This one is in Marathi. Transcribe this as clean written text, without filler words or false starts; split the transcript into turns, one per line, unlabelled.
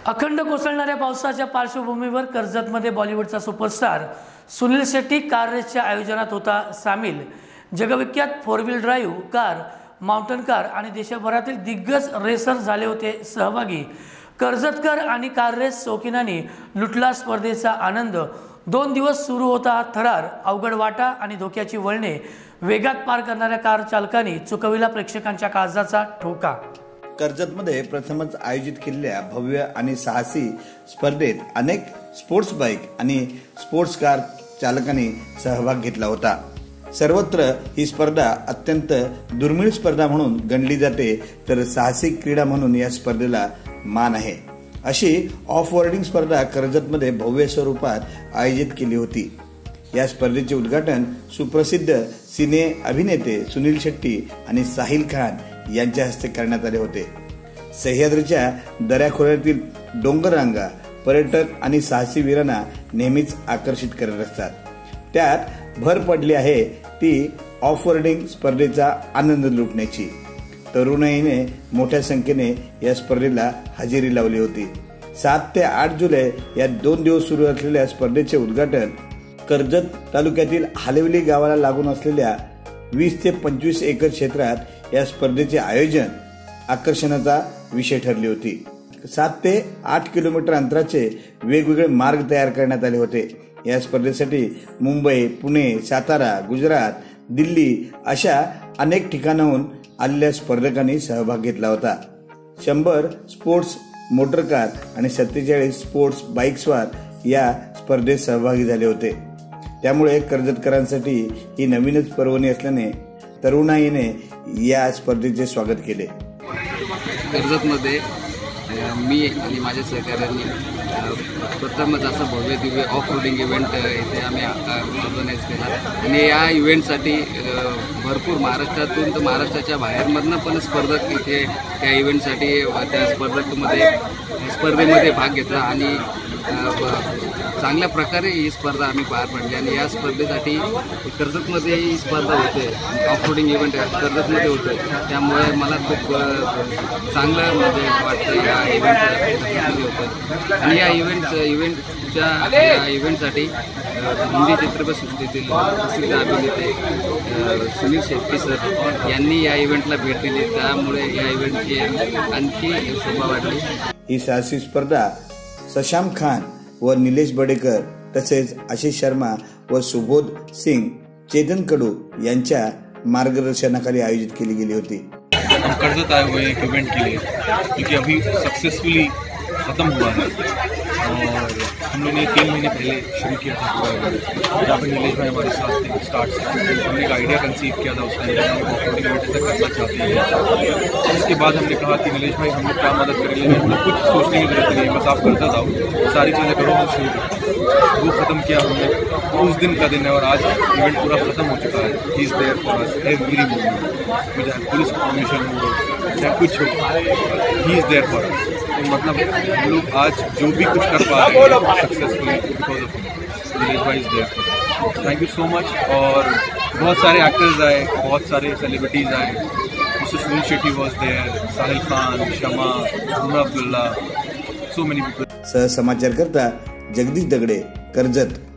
अखंड कोसळणाऱ्या पावसाच्या पार्श्वभूमीवर कर्जतमध्ये बॉलिवूडचा सुपरस्टार सुनील शेट्टी कार रेसच्या आयोजनात होता सामील। जगविख्यात 4 wheel drive car, mountain car आणि देशभरातील दिग्गज रेसर झाले होते सहभागी। कर्जतकर आणि कार रेस शौकीनांनी लुटला स्पर्धेचा आनंद। 2 दिवस सुरू होता हा थरार। अवघड वाटा आणि धोक्याची वळणे वेगात पार करणाऱ्या कार चालकांनी चुकविला प्रेक्षकांच्या काळजाचा ठोका।
कर्जतमध्ये प्रथमच आयोजित केलेल्या भव्य आणि साहसी स्पर्धेत अनेक स्पोर्ट्स बाईक आणि स्पोर्ट्स कार चालकांनी सहभाग घेतला होता। सर्वत्र ही स्पर्धा अत्यंत दुर्मिळ स्पर्धा म्हणून गणली जाते, तर साहसिक क्रीडा म्हणून या स्पर्धेला मान आहे। अशी ऑफ रोडिंग स्पर्धा कर्जतमध्ये भव्य स्वरूपात आयोजित केली होती। या स्पर्धेचे उद्घाटन सुप्रसिद्ध सिने अभिनेते सुनील शेट्टी आणि साहिल खान यांच्या हस्ते करण्यात आले होते। सह्याद्रीच्या दऱ्याखोऱ्यातील डोंगर रांगा पर्यटक आणि साहसी वीरांना नेहमीच आकर्षित करत असतात। त्यात भर पडली आहे ती ऑफ रोडिंग स्पर्धेचा आनंद लुटण्याची। तरुणाईने मोठ्या संख्येने या स्पर्धेला हजेरी लावली होती। 7 ते 8 जुलै या 2 दिवस सुरू असलेल्या स्पर्धेचे उद्घाटन कर्जत तालुक्यातील हालेवली गावाला लागून असलेल्या 20 ते 25 एकर क्षेत्रात या स्पर्धेचे आयोजन आकर्षणाचा विषय ठरली होती। 7 ते 8 किलोमीटर अंतराचे वेगवेगळे मार्ग तयार करण्यात आले होते। या स्पर्धेसाठी मुंबई, पुणे, सातारा, गुजरात, दिल्ली अशा अनेक ठिकाणाहून आलेल्या स्पर्धकांनी सहभाग घेतला होता। 100 स्पोर्ट्स मोटर कार आणि 47 स्पोर्ट्स बाईक्सवर या स्पर्धेत सहभागी झाले होते। त्यामुळे कर्जतकरांसाठी ही नवीनच पर्वणी असल्याने तरुणाईने या स्पर्धेचे स्वागत केले।
कर्जतमध्ये मी आणि माझ्या सहकार्यांनी प्रथमच असं भव्य दिव्य ऑफ रोडिंग इव्हेंट इथे आम्ही ऑर्गनाईज केला आणि या इव्हेंटसाठी भरपूर महाराष्ट्रातून तर महाराष्ट्राच्या बाहेरमधनं पण स्पर्धक इथे त्या इव्हेंटसाठी त्या स्पर्धेमध्ये भाग घेतला आणि चांगल्या प्रकारे ही स्पर्धा आम्ही पार पाडली। आणि या स्पर्धेसाठी कर्जतमध्ये ही स्पर्धा होते, ऑफ रोडिंग इव्हेंट कर्जतमध्ये होते, त्यामुळे मला खूप चांगलं म्हणजे वाटतं या इव्हेंटमध्ये होतं। आणि या इव्हेंटसाठी हिंदी चित्रपटसृष्टीतील प्रसिद्ध अभिनेते सुनील शेट्टी सर यांनी या इव्हेंटला भेट दिली, त्यामुळे या इव्हेंटची आणखी शोभा वाढली।
ही साहसी स्पर्धा शशांक खान व निलेश बडेकर तसेच आशिष शर्मा व सुबोध सिंग, चेतन कडू यांच्या मार्गदर्शनाखाली आयोजित केली गेली होती।
कर्जत आए हुए एक इवेंट के लिए क्योंकि अभी सक्सेसफुली ख़त्म हुआ है और हम लोगों ने 3 महीने पहले शुरू किया था पूरा इवेंट। जहाँ पर नीलेश भाई हमारे साथ थे स्टार्ट से हमने एक आइडिया कंसीव किया था उसका इवेंट ऐसा करना चाहते हैं। उसके बाद हमने कहा कि नीलेश भाई हम लोग क्या मदद करेंगे, हमें कुछ सोचने की जरूरत नहीं है, बस आप करते जाओ, सारी चीज़ें करो, हम शुरू वो ख़त्म किया हमने। उस दिन का दिन है और आज इवेंट पूरा ख़त्म हो चुका है। He is there for us every moment, मुझे पुलिस परमिशन हो या कुछ हो, he is there for us. तो मतलब हम लोग आज जो भी कुछ कर पा रहे हैं सक्सेसफुली बिकॉज ऑफ नीलेश भाई is there. Thank you so much. और बहुत सारे एक्टर्स आए, बहुत सारे सेलिब्रिटीज़ आए, mister Sunil Shetty was there, Sahil Khan, Shama, Runa Abdullah, so many people.
सहसमाचार करता जगदीश दगडे, कर्जत।